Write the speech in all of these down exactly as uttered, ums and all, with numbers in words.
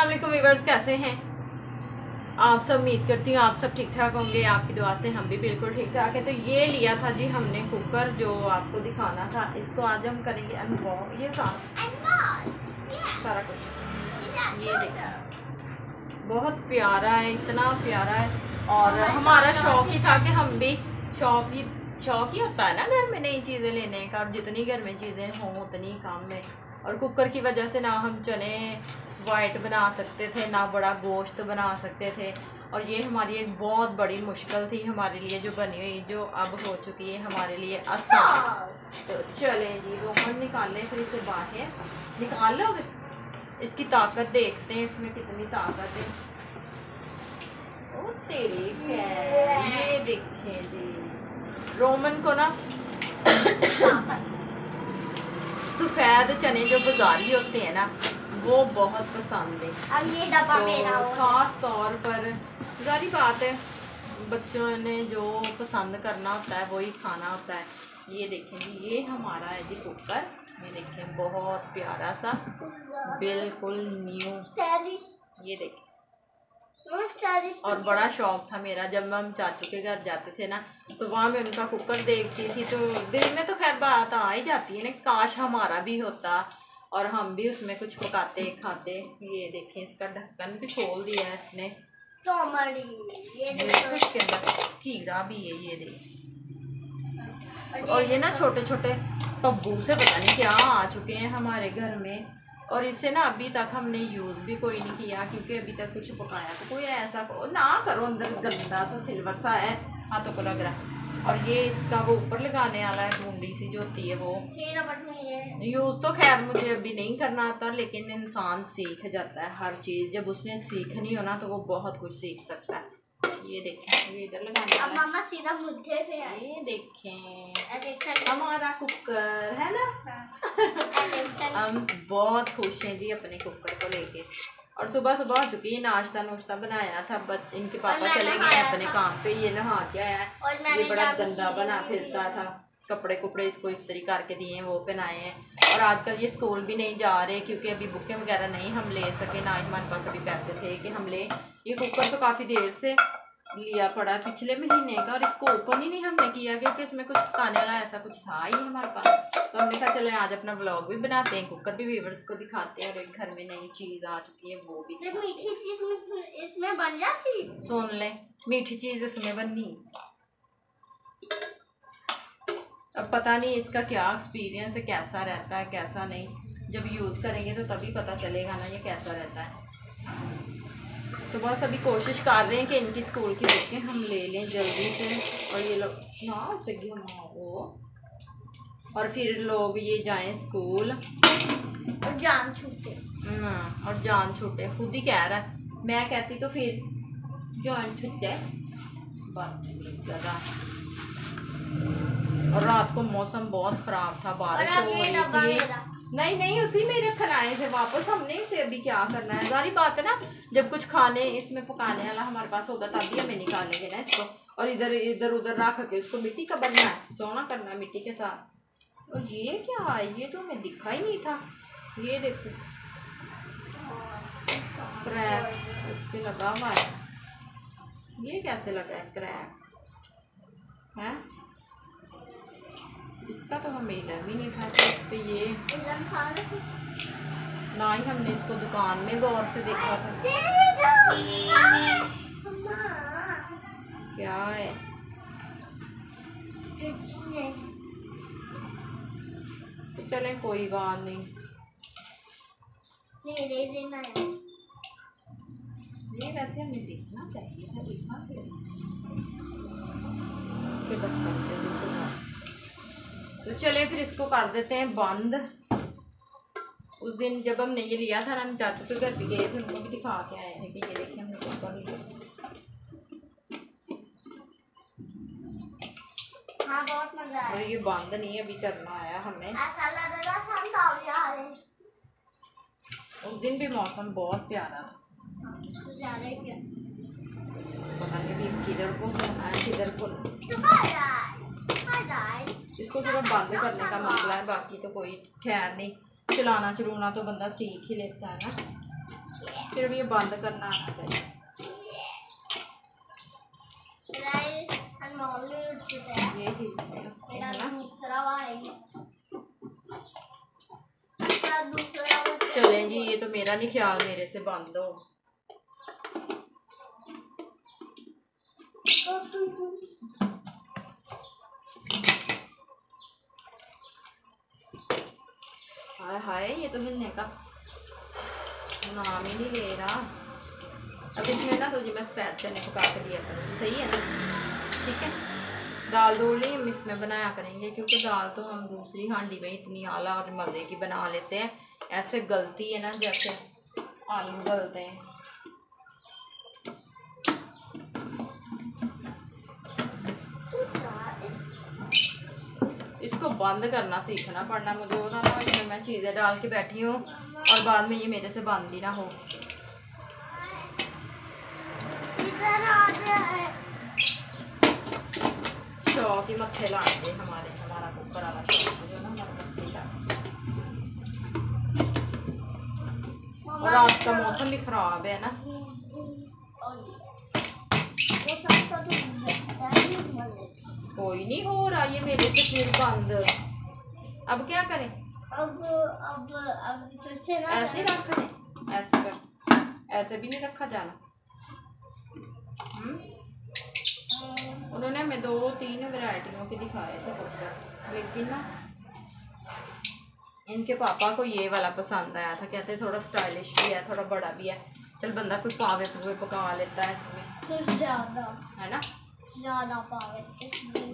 अस्सलाम वालेकुम व्यूअर्स, कैसे हैं आप सब। उम्मीद करती हूँ आप सब ठीक ठाक होंगे। आपकी दुआ से हम भी बिल्कुल ठीक ठाक है। तो ये लिया था जी हमने कुकर, जो आपको दिखाना था। इसको आज हम करेंगे अनबॉक्स। ये सारा कुछ ये देखा, बहुत प्यारा है, इतना प्यारा है। और हमारा शौक ही था कि हम भी शौक ही शौक ही होता है ना घर में नई चीज़ें लेने का, और जितनी घर में चीज़ें हों उतनी काम में। और कुकर की वजह से ना हम चने वाइट बना सकते थे, ना बड़ा गोश्त बना सकते थे। और ये हमारी एक बहुत बड़ी मुश्किल थी हमारे लिए जो बनी हुई, जो अब हो चुकी है हमारे लिए आसान। तो चले जी रोमन निकालें, फिर इसे बाहर निकाल लोगे। इसकी ताकत देखते हैं, इसमें कितनी ताकत है। ओ तेरी खैर, ये देखें जी रोमन को ना सफ़ेद चने जो बाजारी होते हैं ना वो बहुत पसंद है। अब ये डब्बा तो मेरा हो। खास तौर पर जारी बात है, बच्चों ने जो पसंद करना होता है वही खाना होता है। ये देखें जी, ये हमारा है जी कुकर। ये देखें बहुत प्यारा सा, बिल्कुल न्यू। ये देखें, और बड़ा शौक था मेरा जब हम चाचू के घर जाते थे ना, तो वहाँ मैं उनका कुकर देखती थी तो दिल में तो खैर बात आ ही जाती है ना, काश हमारा भी होता और हम भी उसमें कुछ पकाते खाते। ये देखें, इसका ढक्कन भी खोल दिया है इसने। ये इसके अंदर कीड़ा भी है, ये देख। और ये ना छोटे छोटे पब्बू से पता नहीं क्या आ चुके हैं हमारे घर में, और इसे ना अभी तक हमने यूज़ भी कोई नहीं किया, क्योंकि अभी तक कुछ पकाया तो कोई ऐसा को, ना करो। अंदर गंदा सा सिल्वर सा है, हाथों को लग रहा है। और ये इसका वो ऊपर लगाने वाला है, बूंदी सी जो होती है वो। यूज़ तो खैर मुझे अभी नहीं करना आता, लेकिन इंसान सीख जाता है हर चीज़। जब उसने सीखनी हो ना तो वो बहुत कुछ सीख सकता है। ये देखें, ये इधर लगाने वाला है। मामा सीधा मुद्दे पे है। ये देखें हमारा कुकर है ना। हम बहुत खुश हैं जी अपने कुकर को लेके। और सुबह सुबह हो चुकी है, नाश्ता नुश्ता बनाया था, बट इनके पापा चले गए अपने काम पे। ये नहा के आया है, ये बड़ा गंदा बना फिरता था। कपड़े कुपड़े इसको इस्त्री करके दिए, वो पहनाए हैं। और आजकल ये स्कूल भी नहीं जा रहे, क्योंकि अभी बुकें वगैरह नहीं हम ले सके, ना हमारे पास अभी पैसे थे कि हम ले। ये कुकर तो काफ़ी देर से लिया पड़ा, पिछले महीने का, और इसको ओपन ही नहीं हमने किया, क्योंकि इसमें कुछ खाने वाला ऐसा कुछ था ही हमारे पास। तो हमने कहा चले आज अपना व्लॉग भी बनाते हैं, कुकर भी व्यूअर्स को दिखाते हैं, और एक घर में नई चीज़ आ चुकी है वो भी। मीठी चीज इसमें बन जाती, सुन ले, मीठी चीज़ इसमें बननी। अब पता नहीं इसका क्या एक्सपीरियंस है, कैसा रहता है कैसा नहीं। जब यूज़ करेंगे तो तभी पता चलेगा ना ये कैसा रहता है। तो बस अभी कोशिश कर रहे हैं कि इनकी स्कूल की बुकें हम ले लें जल्दी से, और ये लोग ना उसे घुमाओ, और फिर लोग ये जाएं स्कूल और जान छूटे। हाँ, और जान छूटे। खुद ही कह रहा है, मैं कहती तो फिर जान छूटे बात ज़्यादा। और रात को मौसम बहुत ख़राब था, बारिश हो रही थी। नहीं नहीं, उसी में रखना है इसे वापस। हमने इसे अभी क्या करना है, सारी बात है ना, जब कुछ खाने इसमें पकाने वाला हमारे पास होगा तभी हमें निकालेंगे ना इसको। और इधर इधर उधर रख के उसको मिट्टी का बनना है, सोना करना है मिट्टी के साथ। और ये क्या है, ये तो हमें दिखा ही नहीं था। ये देखो क्रैक्स इस पे लगा हुआ है। ये कैसे लगा है क्रैक है, इसका तो हमें इलम ही नहीं था कि इस पे ये, ना ही हमने इसको दुकान में गौर से देखा था। क्या है, तो चले कोई बात नहीं। ये वैसे हमें देखना चाहिए था, देखना इसके ढक्कन पे देखो। तो चले फिर इसको कर देते हैं बंद। उस दिन जब हमने ये लिया था ना, हम चाचू के घर भी गए थे, उनको भी दिखा के आए थे कि ये देखिए हमने कुकर लिया। हाँ, बहुत मजा आया। और ये बंद नहीं अभी करना आया हमें। उस दिन भी मौसम बहुत प्यारा था। पता नहीं अभी किधर को होना है किधर को। इसको सिर्फ बंद करने का मसला है, बाकी तो कोई खैर नहीं। चलाना चलूना तो बंदा सीख ही लेता है ना। फिर भी ये बंद करना आना चाहिए। गाइस हम ऑलरेडी उठ चुके हैं। ये ही है उसके, मेरा है ना। दूसरा वाला है ये। मेरा दूसरा वाला चलें जी, ये तो मेरा नहीं ख्याल मेरे से बंद हो। हाय हाय, ये तो हिलने का नाम ही नहीं ले रहा। अब इसमें ना तुझे मैं सफेद चने पका के दिया करूँगी, सही है ना। ठीक है, दाल दो नहीं हम इसमें बनाया करेंगे, क्योंकि दाल तो हम दूसरी हांडी में इतनी आला और मज़े की बना लेते हैं। ऐसे गलती है ना जैसे आलू गलते हैं। इसको बंद करना सीखना पड़ना मुझे, ना ना इसमें मैं चीज़ें डाल के बैठी हूँ और बाद में ये मेरे से बंद ही ना हो। इधर आ गया है। शौक ही मत्थे लाएंगे हमारे, हमारा कुकर वाला शौक जो ना हमारा मत्थे का। और आज का मौसम भी खराब है ना। कोई नहीं हो रहा ये मेरे से फिर बंद। अब क्या करें? अब अब अब फिर से ना ऐसे रख दें, ऐसे कर, ऐसे भी नहीं रखा जाना। हम्म उन्होंने हमें दो तीन वैरायटियों के दिखाए थे कुकर, लेकिन ना इनके पापा को ये वाला पसंद आया था। कहते थोड़ा स्टाइलिश भी है, थोड़ा बड़ा भी है, चल बंदा कोई पावे पुवे पका लेता है इसमें, फिर ज्यादा है ना। ज्यादा पावे इसमें।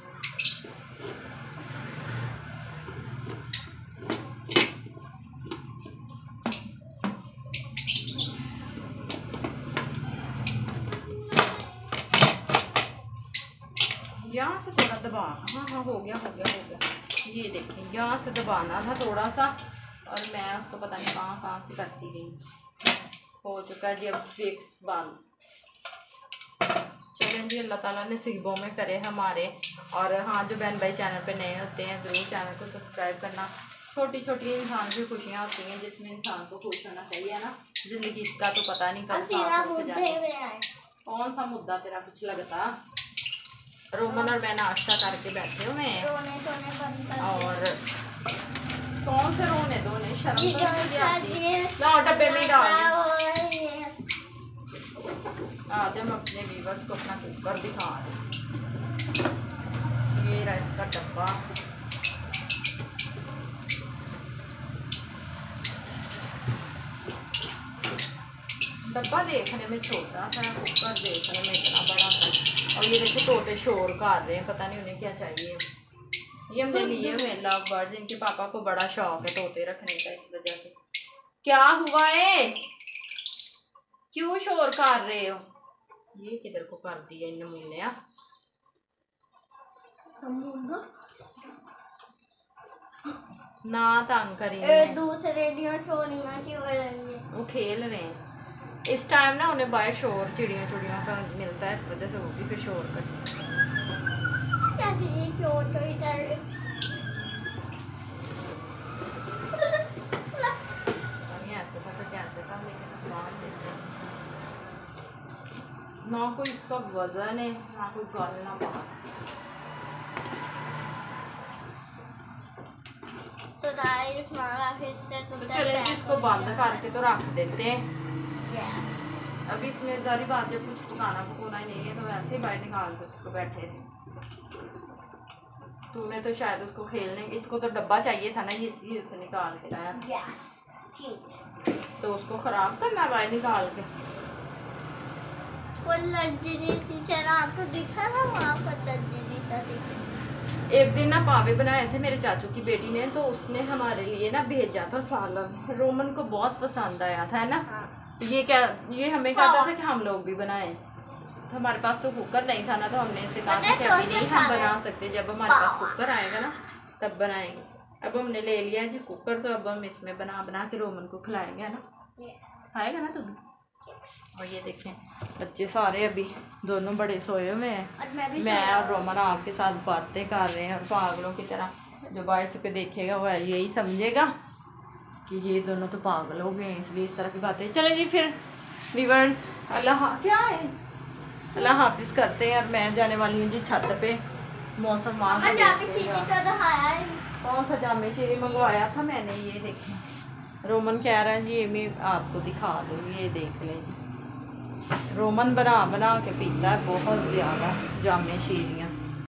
यहाँ से थोड़ा दबाना, हाँ हाँ हो गया हो गया हो गया। ये देखें, यहाँ से दबाना था थोड़ा सा, और मैं उसको पता नहीं कहाँ कहाँ से करती रही। हो चुका है जी अब फिक्स बंद। चलें जी, अल्लाह ताला ने नसीबों में करे हमारे। और हाँ, जो बहन भाई चैनल पे नए होते हैं ज़रूर चैनल को सब्सक्राइब करना। छोटी छोटी इंसान की खुशियाँ होती हैं जिसमें इंसान को खुश होना चाहिए, है ना। ज़िंदगी का तो पता नहीं कब सांस रुक जाए। कौन सा मुद्दा तेरा कुछ लगता। रोमन और मैं नाश्ता करके बैठे हुए हैं, और कौन से रोने धोने, शर्म तो नहीं आती। लाओ डब्बे में डाल। आज हम अपने व्यूअर्स को अपना कुकर दिखा रहे हैं। ये रहा इसका डब्बा। डब्बा देखने में छोटा था, कुकर देखने में इतना बड़ा था। और ये देखो तोते शोर कर रहे हैं, पता नहीं उन्हें क्या चाहिए। ये हमने लिए हुए लव बर्ड्स, इनके पापा को बड़ा शौक है तोते रखने का, इस वजह से। क्या हुआ है, क्यों शोर कर रहे हो? ये किधर को कर दिया इन नमूने। ना तंग करेंगे, दूसरे वो खेल रहे हैं इस टाइम ना। उन्हें बाहर शोर चिड़ियों चिड़ियों का मिलता है, इस वजह से वो भी फिर शोर करते हैं। ऐसे था तो कैसे था, लेकिन मान देते हैं। ना कोई इसका वजन है, ना कोई गल ना बात। तो गाइस हमारा फिर से तो चले इसको बंद करके तो रख देते हैं। अभी इसमें सारी बात जब कुछ पकाना पकाना ही नहीं है, तो वैसे ही बाहर निकाल के उसको बैठे थे। तूने तो शायद उसको खेलने, इसको तो डब्बा चाहिए था ना, ये इसलिए उसे निकाल के लाया। तो उसको खराब करना बाहर निकाल के। आपको दिखा ना वहाँ पर लग्जरी सा दिखा। एक दिन ना पावे बनाए थे मेरे चाचू की बेटी ने, तो उसने हमारे लिए ना भेजा था सालन। रोमन को बहुत पसंद आया था, है ना। हाँ। ये क्या, ये हमें कहता था कि हम लोग भी बनाएं। तो हमारे पास तो कुकर नहीं था ना, तो हमने इसे कहा था कि अभी नहीं हम बना सकते, जब हमारे पास कुकर आएगा ना तब बनाएंगे। अब हमने ले लिया जी कुकर, तो अब हम इसमें बना बना के रोमन को खिलाएंगे, है ना। खाएगा ना तू भी। और ये देखें बच्चे सारे अभी दोनों बड़े सोए हुए हैं, मैं, मैं और रोमन आपके साथ बातें कर रहे हैं, और पागलों की तरह। जो बाहर से देखेगा वो यही समझेगा कि ये दोनों तो पागल हो गए हैं, इसलिए इस तरह की बातें। चले जी फिर व्यूअर्स, अल्लाह क्या है, अल्लाह हाफिज़ करते हैं। और मैं जाने वाली हूँ जी छत पे। मौसम वहाँ मम्मा जाके सीधी का दिखाया है। कौन सा जामे शीरी मंगवाया था मैंने, ये देखें। रोमन कह रहा है जी ये मैं आपको दिखा दूँ, ये देख लें। रोमन बना बना के पीता है बहुत ज़्यादा जामे शीरियाँ।